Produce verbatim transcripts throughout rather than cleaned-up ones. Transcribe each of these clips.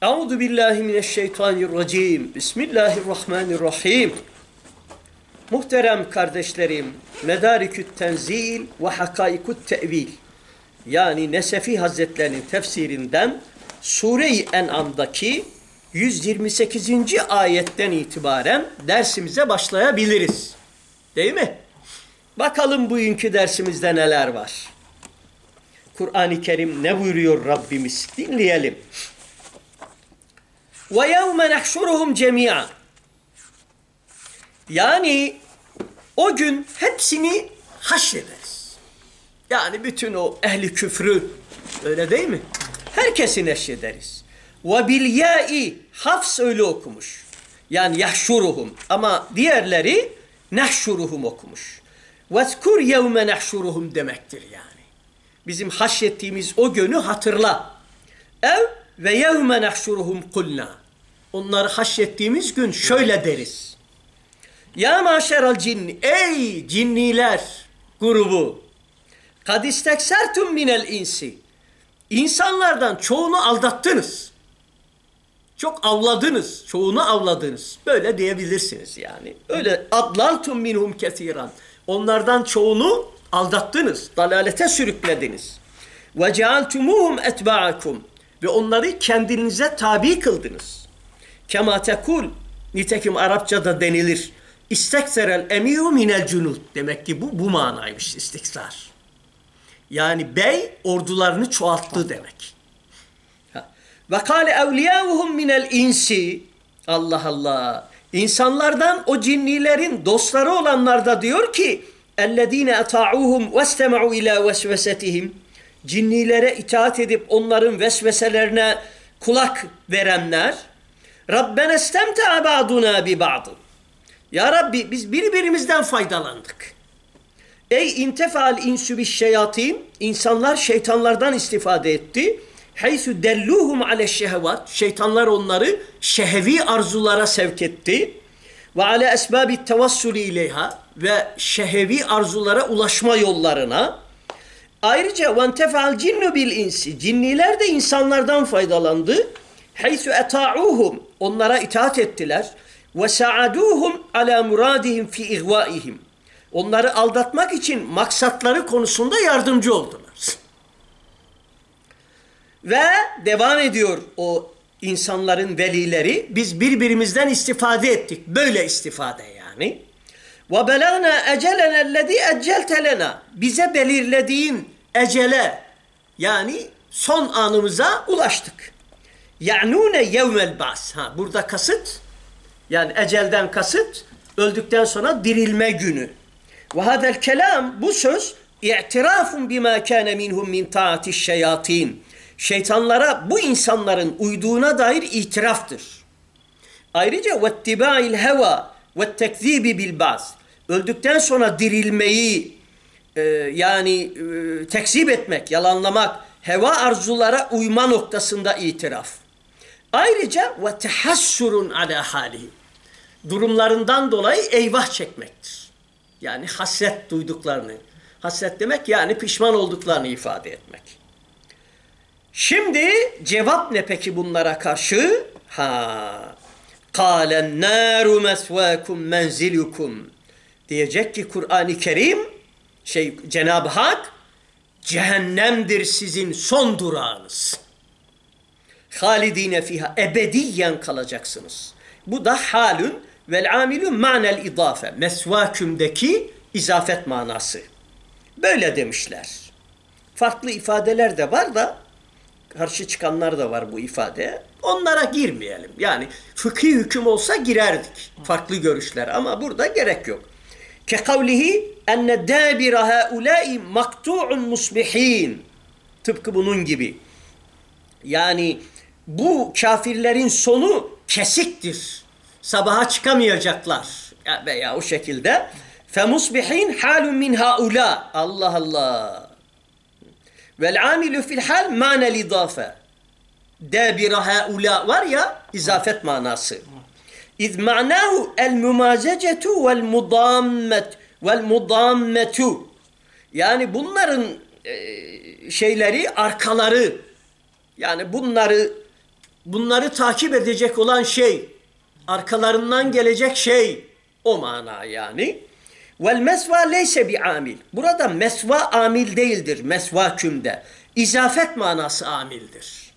Euzu billahi mineşşeytanirracim. Bismillahirrahmanirrahim. Muhterem kardeşlerim, Medarikü't Tenzil ve Hakaikü't Tevil, yani Nesefi Hazretlerinin tefsirinden Sure-i En'am'daki yüz yirmi sekizinci ayetten itibaren dersimize başlayabiliriz. Değil mi? Bakalım bugünkü dersimizde neler var. Kur'an-ı Kerim ne buyuruyor Rabbimiz? Dinleyelim. وَيَوْمَ نَحْشُرُهُمْ جَمِيعًا. Yani o gün hepsini haşrederiz. Yani bütün o ehli küfrü, öyle değil mi? Herkesi neşrederiz. وَبِالْيَاءِ Hafs öyle okumuş. Yani yahşuruhum, ama diğerleri nehşuruhum okumuş. وَذْكُرْ يَوْمَ نَحْشُرُهُمْ demektir yani. Bizim haşrettiğimiz o günü hatırla. Ev ve yevme nahşuruhum kulna. Onları haşrettiğimiz gün şöyle deriz. Ya maşeral cinni, ey cinniler grubu. Kad isteksertum minel insi. İnsanlardan çoğunu aldattınız. Çok avladınız, çoğunu avladınız. Böyle diyebilirsiniz yani. Öyle adlaltum minhum kesiran. Onlardan çoğunu aldattınız, dalalete sürüklediniz. Ve cealtumuhum etba'akum. Ve onları kendinize tabi kıldınız. Kema tekul, nitekim Arapçada denilir. İstekserel emiru minel cunud. Demek ki bu bu manaymış istiksar. Yani bey ordularını çoğalttı demek. Ve kâle evliyâvuhum minel insi. Allah Allah. İnsanlardan o cinnilerin dostları olanlar da diyor ki اَلَّذ۪ينَ اَطَاعُوهُمْ وَاسْتَمَعُوا اِلَى وَسْوَسَتِهِمْ. Cinnilere itaat edip onların vesveselerine kulak verenler. رَبَّنَا اسْتَمْتَعَ بَعْضُنَا بِبَعْضٍ. Ya Rabbi biz birbirimizden faydalandık. Ey intefal insü bişşeyatin. İnsanlar şeytanlardan istifade etti. Haysu delluhum ale şehvat. Şeytanlar onları şehvi arzulara sevk etti. Ve ale esbabi tevassul ileyha. Ve şehvi arzulara ulaşma yollarına. Ayrıca ventefal cinnu bil insi. Cinniler de insanlardan faydalandı. Haysu eta'uhum. Onlara itaat ettiler. Ve sa'aduhum ala muradihim fi igvaihim. Onları aldatmak için maksatları konusunda yardımcı oldular. Ve devam ediyor o insanların velileri. Biz birbirimizden istifade ettik. Böyle istifade yani. وَبَلَغْنَا اَجَلَنَا الَّذ۪ي اَجَّلْتَ لَنَا. Bize belirlediğin ecele, yani son anımıza ulaştık. يَعْنُونَ يَوْمَ الْبَعْثِ. Ha, burada kasıt, yani ecelden kasıt, öldükten sonra dirilme günü. وَهَذَا الْكَلَامِ Bu söz, اِعْتِرَافٌ بِمَا كَانَ مِنْهُمْ مِنْ تَعَةِ الشَّيَاطِينَ. Şeytanlara bu insanların uyduğuna dair itiraftır. Ayrıca وَاتِّبَاعِ الْهَوَى وَالتَّكْذِيبِ بِالْبَعْثِ. Öldükten sonra dirilmeyi e, yani e, tekzip etmek, yalanlamak, heva arzulara uyma noktasında itiraf. Ayrıca وَتَحَسُّرٌ عَلَى حَالِهِ. Durumlarından dolayı eyvah çekmektir. Yani hasret duyduklarını. Hasret demek yani pişman olduklarını ifade etmek. Şimdi cevap ne peki bunlara karşı? Ha, قَالَ النَّارُ مَثْوَاكُمْ مَنْزِلُكُمْ. Diyecek ki Kur'an-ı Kerim, şey Cenab-ı Hak, cehennemdir sizin son durağınız. خَالِد۪ينَ fiha. Ebediyen kalacaksınız. Bu da halün vel amilun ma'nel idafe. Mesvakümdeki izafet manası. Böyle demişler. Farklı ifadeler de var da karşı çıkanlar da var bu ifadeye. Onlara girmeyelim. Yani fıkhi hüküm olsa girerdik. Farklı görüşler ama burada gerek yok. Ke kavlihi enne dâbira hâulâi maktu'un musbihin. Tıpkı bunun gibi. Yani bu kafirlerin sonu kesiktir. Sabaha çıkamayacaklar. Veya o şekilde. Femusbihin halun min haula. Allah Allah. Vel amilu fil hal ma'nel idafe. Dâbira haula var ya, izafet manası. İz ma'nahu el mumazecetu vel mudammet vel mudammetu. Yani bunların e, şeyleri, arkaları, yani bunları bunları takip edecek olan şey, arkalarından gelecek şey, o mana yani. Vel mesva leyse bi amil. Burada mesva amil değildir mesvakümde. İzafet manası amildir.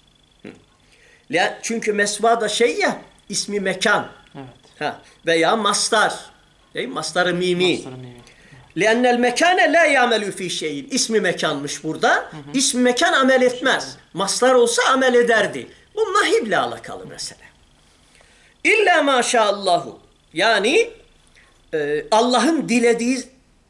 Çünkü mesva da şey ya, ismi mekan. Evet. Ha, veya mastar. Değil mi? Mastar-ı mimi. Mastar-ı mimi. لِأَنَّ الْمَكَانَ لَا يَعْمَلُ ف۪ي şeyin. İsmi mekanmış burada. Hı hı. İsmi mekan amel etmez. Mastar olsa amel ederdi. Bu nahible alakalı mesele. İlla maşaallahu. Yani e, Allah'ın dilediği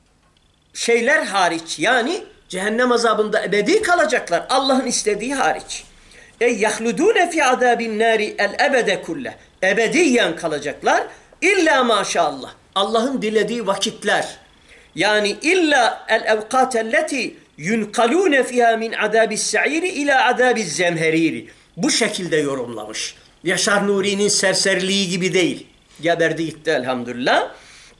şeyler hariç. Yani cehennem azabında ebedi kalacaklar. Allah'ın istediği hariç. E yahludune fi azabin nari el ebede kulle. Ebediyen kalacaklar. İlla maşallah. Allah'ın dilediği vakitler. Yani illa el evkatelleti yunkalune fiha min azabis sa'iri ila azabis zemheriri. Bu şekilde yorumlamış. Yaşar Nuri'nin serseriliği gibi değil. Geberdi gitti elhamdülillah.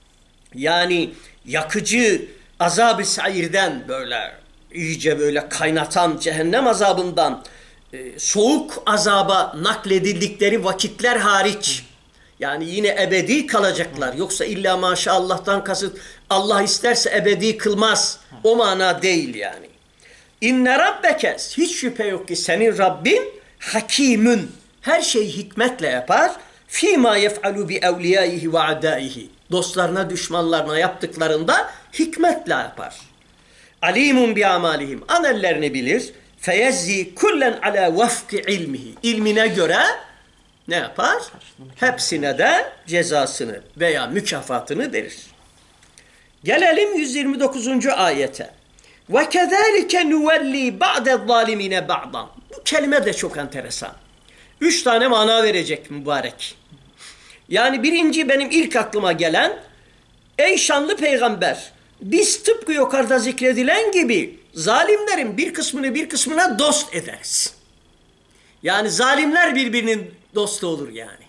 Yani yakıcı azab-ı sairden böyle iyice böyle kaynatan cehennem azabından e, soğuk azaba nakledildikleri vakitler hariç. Yani yine ebedi kalacaklar. Yoksa illa maşallah'tan kasıt Allah isterse ebedi kılmaz. O mana değil yani. İnne rabbeke, hiç şüphe yok ki senin Rabbin hakimün, her şeyi hikmetle yapar. Fîmâ yef'alû bi evliyâihi ve adâihi. Dostlarına, düşmanlarına yaptıklarında hikmetle yapar. Alimun bi amalihim. Amellerini bilir. Feyezzi kullen ala vefki ilmihi. İlmine göre ne yapar? Hepsine de cezasını veya mükafatını verir. Gelelim yüz yirmi dokuzuncu ayete. Ve kezalike nuvelli ba'de zalimine ba'dan. Bu kelime de çok enteresan. Üç tane mana verecek mübarek. Yani birinci benim ilk aklıma gelen, ey şanlı peygamber, biz tıpkı yukarıda zikredilen gibi zalimlerin bir kısmını bir kısmına dost ederiz. Yani zalimler birbirinin dostu olur yani.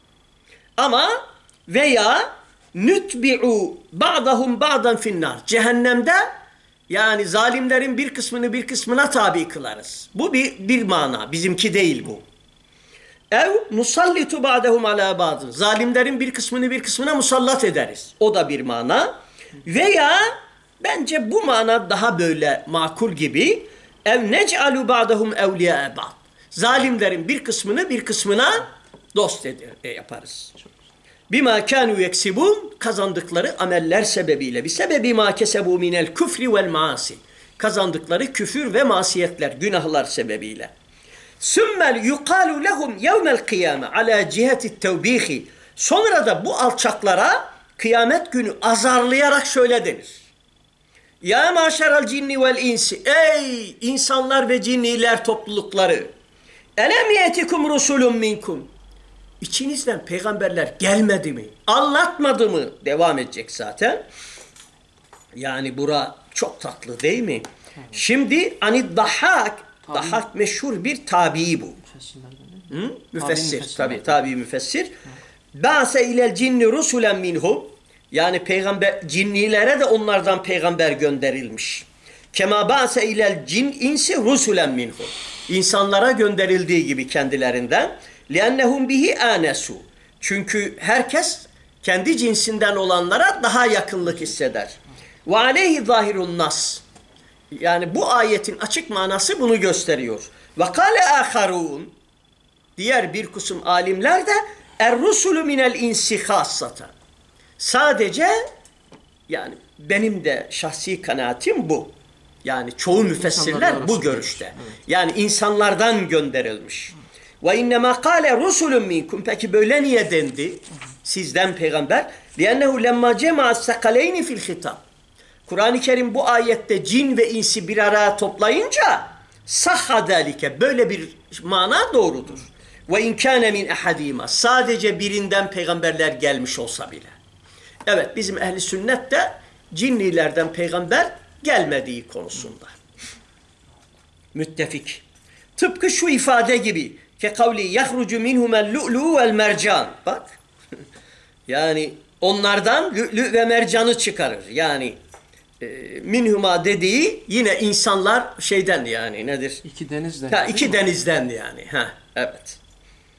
Ama veya nutbi'u ba'dahum ba'dan finnar. Cehennemde yani zalimlerin bir kısmını bir kısmına tabi kılarız. Bu bir, bir mana. Bizimki değil bu. Ev nusallitu ba'dahum ala ba'dın. Zalimlerin bir kısmını bir kısmına musallat ederiz. O da bir mana. Veya bence bu mana daha böyle makul gibi. Ev nec'alu ba'dahum evliya ba'd. Zalimlerin bir kısmını bir kısmına dost eder, e, yaparız. Bima kanu yeksibun, kazandıkları ameller sebebiyle. Bir sebebi ma kesebu minel küfri vel maasi. Kazandıkları küfür ve masiyetler, günahlar sebebiyle. Sümmel yukalu lehum yevmel kıyame ala ciheti tevbihi. Sonra da bu alçaklara kıyamet günü azarlayarak şöyle denir. Ya maşeral cinni vel insi. Ey insanlar ve cinniler toplulukları. Elem yetikum rusulun minkum. İçinizden peygamberler gelmedi mi? Anlatmadı mı? Devam edecek zaten. Yani bura çok tatlı değil mi? Evet. Şimdi hani Dahhak, tabi. Dahhak meşhur bir tabii bu. Hı? Müfessir tabi, tabi müfessir. Ba'se ilel cinni rusulen minhum. Yani peygamber cinnilere de onlardan peygamber gönderilmiş. Kema ba'se ilel cin insi rusulen minhum. İnsanlara gönderildiği gibi kendilerinden. لِأَنَّهُمْ bihi anesu. Çünkü herkes kendi cinsinden olanlara daha yakınlık hisseder. وَعَلَيْهِ ظَاهِرُ النَّاسِ. Yani bu ayetin açık manası bunu gösteriyor. وَقَالَ آخَرُونَ. Diğer bir kısım alimler de اَرْرُسُلُ مِنَ الْاِنْسِ خَاصَّةً. Sadece yani benim de şahsi kanaatim bu. Yani çoğu müfessirler bu görüşte. Evet. Yani insanlardan gönderilmiş. Ve innema kâle rusulun minkum. Peki böyle niye dendi? Sizden peygamber. Liennehu lemma cema'a sakaleyni fil hitab. Kur'an-ı Kerim bu ayette cin ve insi bir araya toplayınca sahha dalike. Böyle bir mana doğrudur. Ve inkâne min ehadîmâ. Sadece birinden peygamberler gelmiş olsa bile. Evet, bizim ehli sünnet de cinnilerden peygamber gelmediği konusunda. Müttefik. Tıpkı şu ifade gibi. Ke kavli yahrucu minhumel lu'lu vel mercan. Bak. Yani onlardan lü'lü ve mercanı çıkarır. Yani e, minhuma dediği yine insanlar şeyden yani nedir? İki denizden. Ha, iki denizden yani. Ha, evet.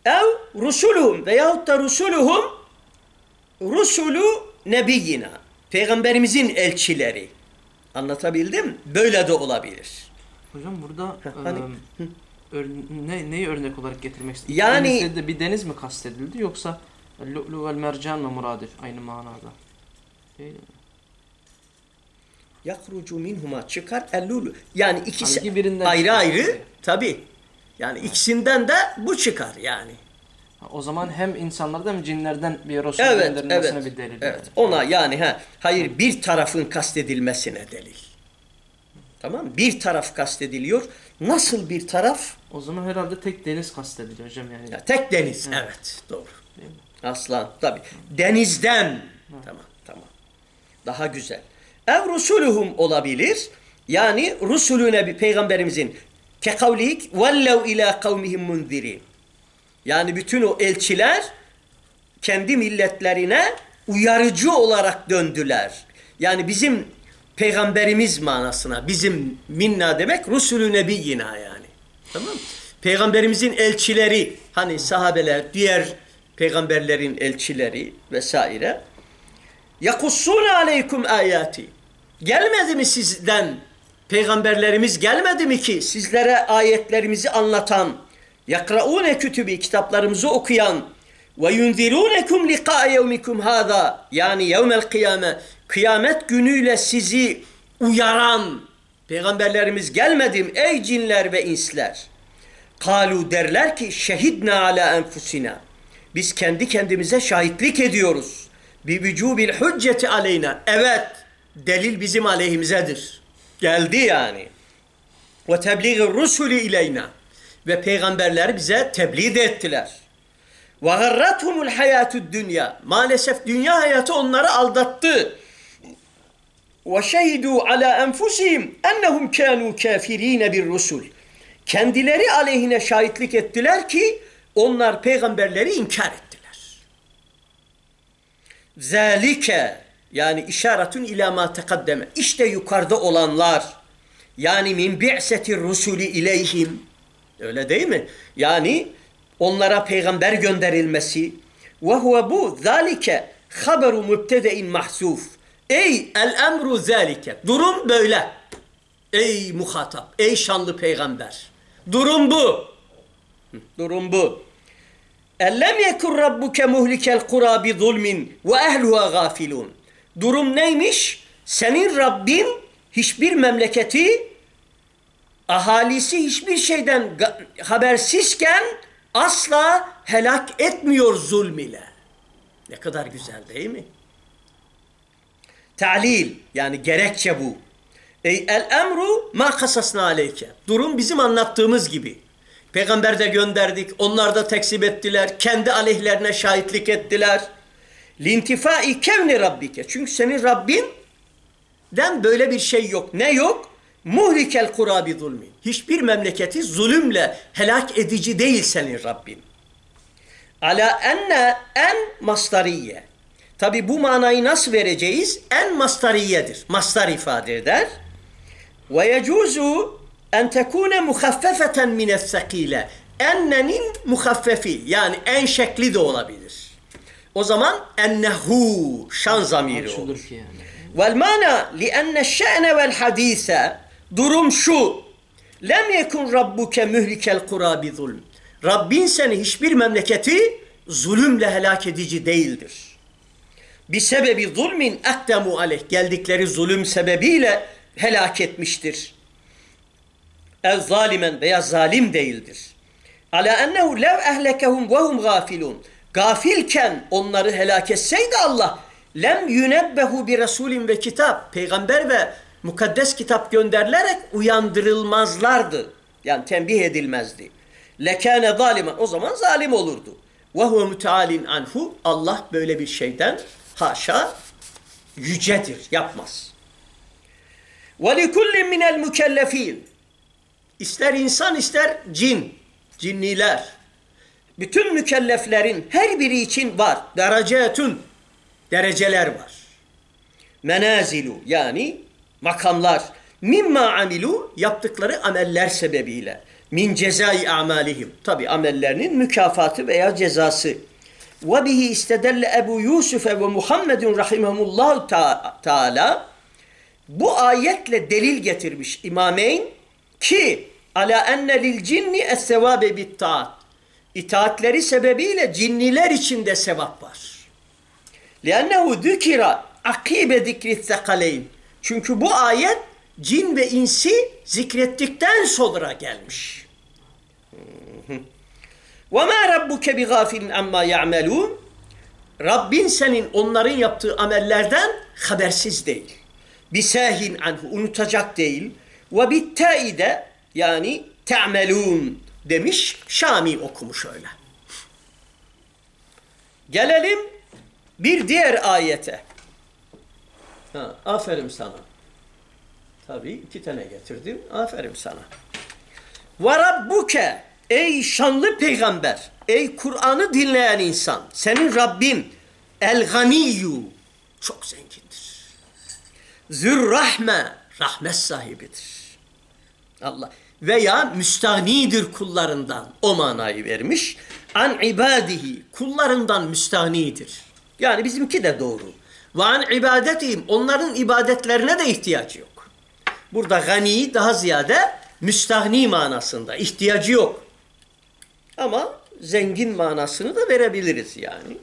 ev rusuluhum veyahut da rusuluhum rusulu nebiyyina. Peygamberimizin elçileri. Anlatabildim? Böyle de olabilir. Hocam burada hani, e, ör, ne, neyi örnek olarak getirmek istedim? Yani Denizde bir deniz mi kastedildi yoksa lu'lu vel mercan mı muradif aynı manada? Değil mi? yakrucu minhuma çıkar ellulu. Yani ikisi ayrı çıkar. ayrı tabi. Yani ikisinden de bu çıkar yani. O zaman hem insanlardan hem cinlerden bir Resul evet, gönderilmesine evet, bir delil. Evet. Yani. Ona yani ha hayır bir tarafın kastedilmesine delil. Tamam mı? Bir taraf kastediliyor. Nasıl bir taraf? O zaman herhalde tek deniz kastediliyor hocam yani. Ya, tek deniz. Evet, evet doğru. Değil mi? Aslan tabi. Denizden. Hı. Tamam tamam. Daha güzel. Ev rusuluhum olabilir. Yani rusulüne bir peygamberimizin kekavlik vellev ila kavmihim munzirin. Yani bütün o elçiler kendi milletlerine uyarıcı olarak döndüler. Yani bizim peygamberimiz manasına, bizim minna demek rusulü nebiyyina yani. Tamam mı? Peygamberimizin elçileri, hani sahabeler, diğer peygamberlerin elçileri vesaire. Yakussûne aleykum ayati. Gelmedi mi sizden peygamberlerimiz gelmedi mi ki sizlere ayetlerimizi anlatan, yakraûne kütübi kitaplarımızı okuyan ve yunzirûnekum liqâ yevmikum hâzâ yani yevmel kıyame kıyamet günüyle sizi uyaran peygamberlerimiz gelmedi mi ey cinler ve insler? Kalu derler ki şehidna ala enfusina. Biz kendi kendimize şahitlik ediyoruz. Bi vücubil hücceti aleyna. Evet, delil bizim aleyhimizedir. Geldi yani. Ve tebliğir rusulü ileyna. Ve peygamberler bize tebliğ de ettiler. Ve garrathumul hayatud dünya. Maalesef dünya hayatı onları aldattı. Ve şehidu ala enfusihim ennehum kânû kâfirîne bir rusul. Kendileri aleyhine şahitlik ettiler ki onlar peygamberleri inkar ettiler. Zalike yani işaretun ila ma tekaddeme. İşte yukarıda olanlar yani min bi'setir rusuli ileyhim. Öyle değil mi? Yani onlara peygamber gönderilmesi ve huve bu zalike haberu mübtede'in mahzuf. Ey el emru zalike. Durum böyle. Ey muhatap, ey şanlı peygamber. Durum bu. Durum bu. Ellem yekun rabbuke muhlikel kura bi zulmin ve ehluha gafilun. Durum neymiş? Senin Rabbin hiçbir memleketi ahalisi hiçbir şeyden habersizken asla helak etmiyor zulm ile. Ne kadar güzel değil mi? Ta'lil yani gerekçe bu. Ey el emru ma kasasna aleyke. Durum bizim anlattığımız gibi. Peygamber de gönderdik. Onlar da tekzip ettiler. Kendi aleyhlerine şahitlik ettiler. Lintifai kevni rabbike. Çünkü senin Rabbinden böyle bir şey yok. Ne yok? Muhlikel kura bi zulmi. Hiçbir memleketi zulümle helak edici değil senin Rabbin. Ala enne en mastariyye. Tabi bu manayı nasıl vereceğiz? En mastariyedir. Mastar ifade eder. Ve yecuzu en tekune muhaffefeten mine's-sakile. Ennenin muhaffefi yani en şekli de olabilir. O zaman ennehu şan zamiri olur. Vel mana li enne'ş-şe'ne vel hadise durum şu. Lem yekun rabbuke mühlikel kura bi zulm. Rabbin seni hiçbir memleketi zulümle helak edici değildir. Bir sebebi zulmin ekdemu aleyh. Geldikleri zulüm sebebiyle helak etmiştir. El zalimen veya zalim değildir. Ala ennehu lev ehlekehum ve hum gafilun. Gafilken onları helak etseydi Allah lem yunebbehu bi rasulin ve kitap. Peygamber ve mukaddes kitap gönderilerek uyandırılmazlardı. Yani tembih edilmezdi. Lekâne zalimen. O zaman zalim olurdu. Ve huve mütealin anhu. Allah böyle bir şeyden haşa yücedir. Yapmaz. Ve likullin minel mükellefin. İster insan ister cin. Cinniler. Bütün mükelleflerin her biri için var. Derecetün. Dereceler var. Menazilu yani makamlar. Mimma amilu yaptıkları ameller sebebiyle. Min cezai amalihim. Tabi amellerinin mükafatı veya cezası. Ve bihi istedelle Ebu Yusuf ve Muhammedun rahimahumullahu teala. Bu ayetle delil getirmiş İmameyn ki ala enne lil cinni es-sevabe bit taat. İtaatleri sebebiyle cinniler için de sevap var. Liannehu zükira akibe zikrit zekaleyn. Çünkü bu ayet cin ve insi zikrettikten sonra gelmiş. وَمَا رَبُّكَ بِغَافِلٍ عَمَّا يَعْمَلُونَ. Rabbin senin onların yaptığı amellerden habersiz değil. Bisahin anhu, unutacak değil. وَبِالتَّائِ de yani te'melûn demiş, Şami okumuş öyle. Gelelim bir diğer ayete. Ha, aferin sana. Tabii iki tane getirdim. Aferin sana. وَرَبُّكَ Ey şanlı peygamber, ey Kur'an'ı dinleyen insan, senin Rabbin el-ganiyyu çok zengindir. Zür-rahme rahmet sahibidir. Allah veya müstahnidir kullarından o manayı vermiş. An ibadihi kullarından müstahnidir. Yani bizimki de doğru. Ve an ibadetihim onların ibadetlerine de ihtiyacı yok. Burada gani daha ziyade müstahni manasında ihtiyacı yok. Ama zengin manasını da verebiliriz yani.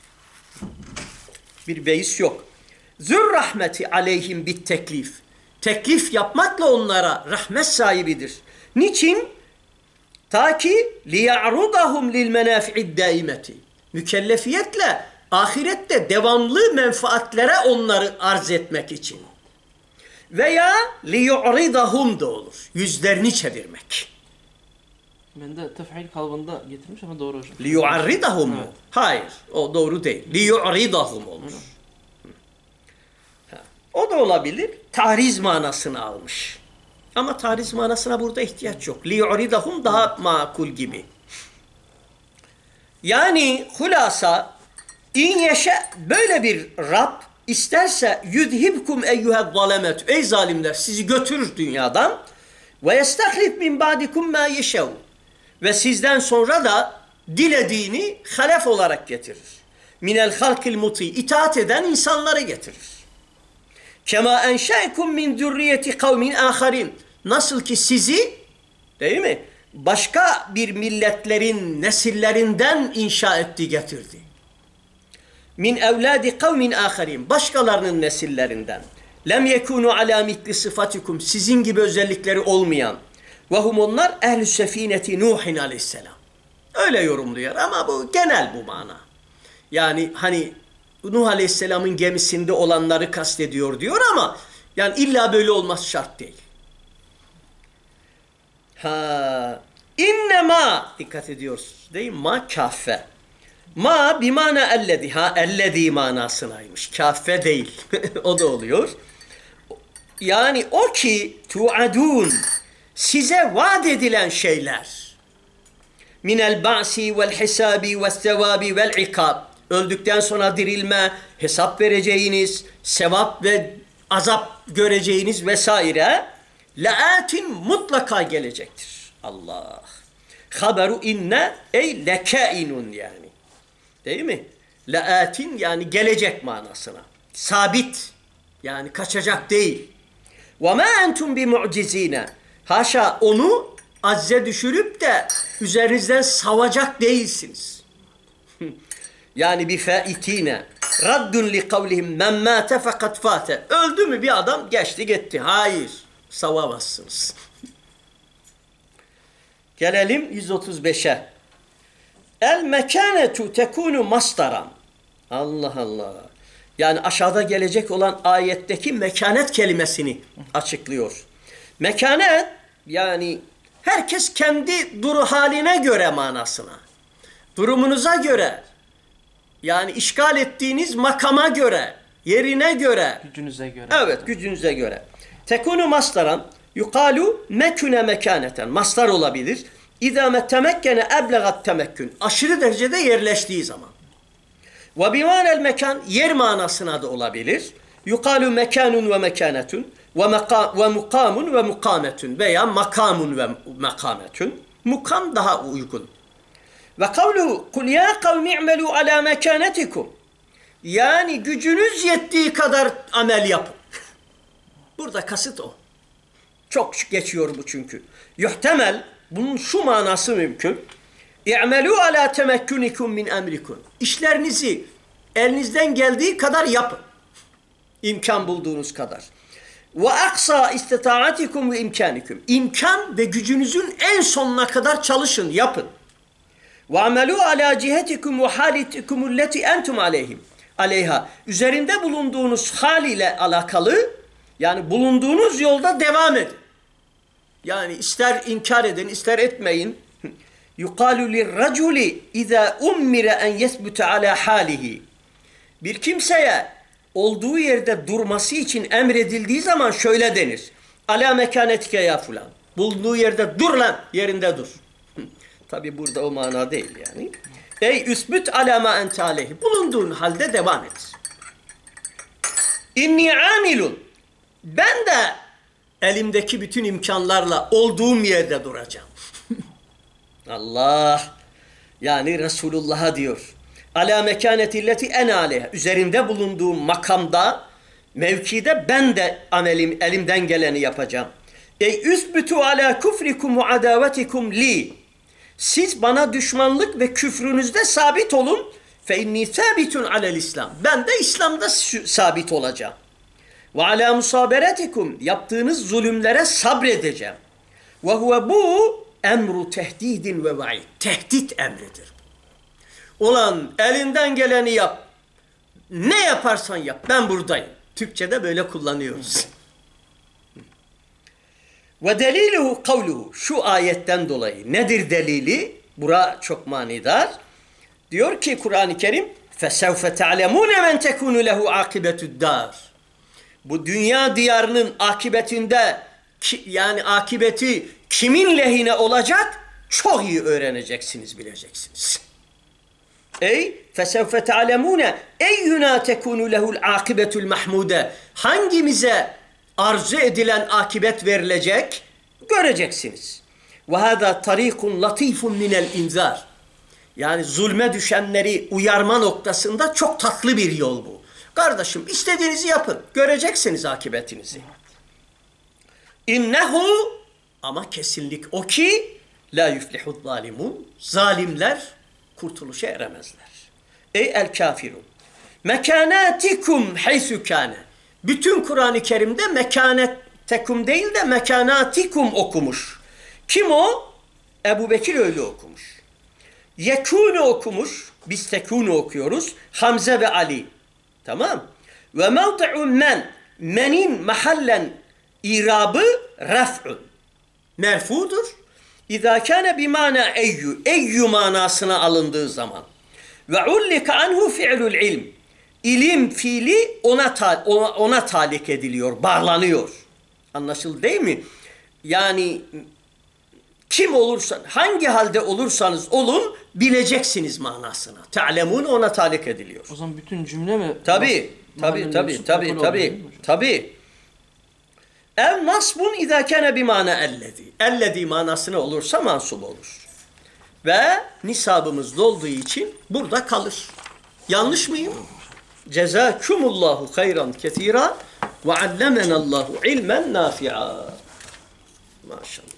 Bir beis yok. Zür rahmeti aleyhim bit teklif. Teklif yapmakla onlara rahmet sahibidir. Niçin? Ta ki liya'rudahum lil menafi'id daimeti. Mükellefiyetle ahirette devamlı menfaatlere onları arz etmek için. Veya liyu'ridahum da olur. Yüzlerini çevirmek. Ben de tef'il kalıbında getirmiş ama doğru hocam. Liyu'ridahum mu? Evet. Hayır. O doğru değil. Liyu'ridahum olur. Ha. O da olabilir. Tahriz manasını almış. Ama tahriz manasına burada ihtiyaç yok. Liyu'ridahum daha makul gibi. Yani hulasa in yeşe böyle bir Rab isterse yudhibkum eyyuhed zalemet. Ey zalimler sizi götürür dünyadan ve yestahlif min ba'dikum ma yeşev. Ve sizden sonra da dilediğini halef olarak getirir. Minel halkil muti itaat eden insanları getirir. Kema enşe'kum min zürriyeti kavmin aharin. Nasıl ki sizi değil mi? Başka bir milletlerin nesillerinden inşa etti getirdi. Min evladi kavmin aharin. Başkalarının nesillerinden. Lem yekunu ala mitli sıfatikum. Sizin gibi özellikleri olmayan. Ve hum onlar ehl-i sefineti Nuhin aleyhisselam. Öyle yorumluyor ama bu genel bu mana. Yani hani Nuh aleyhisselamın gemisinde olanları kastediyor diyor ama yani illa böyle olması şart değil. Ha, innema dikkat ediyoruz değil mi? Ma kaffe. Ma bimana ellezi. Ha ellezi manasınaymış. Kaffe değil. O da oluyor. Yani o ki tuadun size vaat edilen şeyler minel ba'si vel hisabi vel sevabi vel ikab öldükten sonra dirilme, hesap vereceğiniz, sevap ve azap göreceğiniz vesaire laatin mutlaka gelecektir. Allah. Haberu inne ey lekainun yani. Değil mi? Laatin yani gelecek manasına. Sabit. Yani kaçacak değil. Ve ma entum bi mu'cizine. Haşa onu azze düşürüp de üzerinizden savacak değilsiniz. Yani bir faitine raddun li kavlihim men mâte fakat fâte. Öldü mü bir adam geçti gitti. Hayır. Savamazsınız. Gelelim yüz otuz beşe. El mekânetu tekûnu mastaran. Allah Allah. Yani aşağıda gelecek olan ayetteki mekanet kelimesini açıklıyor. Mekanet yani herkes kendi duru haline göre manasına. Durumunuza göre yani işgal ettiğiniz makama göre, yerine göre. Gücünüze göre. Evet, gücünüze göre. Tekunu mastaran yukalu mekune mekaneten. Mastar olabilir. İzâ metemekkene eblegat temekkün. Aşırı derecede yerleştiği zaman. Ve bimânel mekan yer manasına da olabilir. Yukalu mekanun ve mekanetun. ve maka ve mukamun ve mukametun veya makamun ve makametun. Mukam daha uygun. Ve kavlu kul ya kavmi i'melu ala mekanetikum. Yani gücünüz yettiği kadar amel yapın. Burada kasıt o. Çok geçiyor bu çünkü. Yuhtemel, bunun şu manası mümkün. İ'melû alâ temekkunikum min emrikum. İşlerinizi elinizden geldiği kadar yapın. İmkan bulduğunuz kadar. Ve aksa istitaatikum ve imkanikum. İmkan ve gücünüzün en sonuna kadar çalışın, yapın. Ve amelû alâ cihetikum ve hâlitikum alleti entum aleyhim. Aleyha. Üzerinde bulunduğunuz hal ile alakalı, yani bulunduğunuz yolda devam edin. Yani ister inkar edin, ister etmeyin. Yuqalu lirraculi iza ummira en yesbuta ala halihi. Bir kimseye olduğu yerde durması için emredildiği zaman şöyle denir. Ala mekanetike ya fulan. Bulunduğu yerde dur lan, yerinde dur. Tabi burada o mana değil yani. Ey üsbüt ala ma ente aleyhi. Bulunduğun halde devam et. İnni amilun. Ben de elimdeki bütün imkanlarla olduğum yerde duracağım. Allah. Yani Resulullah'a diyor. Ala mekanetilleti en aleyha. Üzerinde bulunduğum makamda, mevkide ben de amelim, elimden geleni yapacağım. Ey üsbütü ala kufrikum ve adavetikum li. Siz bana düşmanlık ve küfrünüzde sabit olun. Fe inni sabitun alel İslam. Ben de İslam'da sabit olacağım. Ve ala musaberetikum. Yaptığınız zulümlere sabredeceğim. Ve huve bu emru tehdidin ve vaid. Tehdit emridir. Ulan elinden geleni yap. Ne yaparsan yap. Ben buradayım. Türkçe'de böyle kullanıyoruz. Ve deliluhu kavluhu. Şu ayetten dolayı. Nedir delili? Bura çok manidar. Diyor ki Kur'an-ı Kerim فَسَوْفَ تَعْلَمُونَ مَنْ تَكُونُ لَهُ عَاقِبَةُ الدَّارِ. Bu dünya diyarının akibetinde ki, yani akibeti kimin lehine olacak çok iyi öğreneceksiniz, bileceksiniz. Ey فَسَوْفَ تَعْلَمُونَ اَيُّنَا تَكُونُ لَهُ الْعَاقِبَةُ الْمَحْمُودَ. Hangimize arzu edilen akibet verilecek göreceksiniz. وَهَذَا طَرِيقٌ لَطِيفٌ مِنَ الْاِنْذَارِ. Yani zulme düşenleri uyarma noktasında çok tatlı bir yol bu. Kardeşim istediğinizi yapın. Göreceksiniz akıbetinizi. İnnehu, ama kesinlik o ki la yuflihu zalimun. Zalimler kurtuluşa eremezler. Ey el kafirun. Mekanatikum haysu kâne. Bütün Kur'an-ı Kerim'de mekanetekum değil de mekanatikum okumuş. Kim o? Ebu Bekir öyle okumuş. Yekûnu okumuş. Biz tekûnu okuyoruz. Hamze ve Ali. Tamam. Ve mevdi'un men. Menin mahallen irabı raf'un. Merfudur. İzâ kâne bimâna eyyü. Eyyü manasına alındığı zaman. Ve ullika anhu fi'lul ilm. İlim fiili ona, ta, ona, ona talik ediliyor, bağlanıyor. Anlaşıldı değil mi? Yani kim olursan, hangi halde olursanız olun bileceksiniz manasına. Ta'lemun ona talik ediliyor. O zaman bütün cümle mi? Tabii, tabii, tabii, tabii, tabii, tabii. Ev nasbun izâ kâne bimâna ellezî. Ellezî manasına olursa mansub olur. Ve nisabımız dolduğu için burada kalır. Yanlış mıyım? Cezâkumullahu hayran ketîrâ ve allemenallahu ilmen nâfi'a. Maşallah.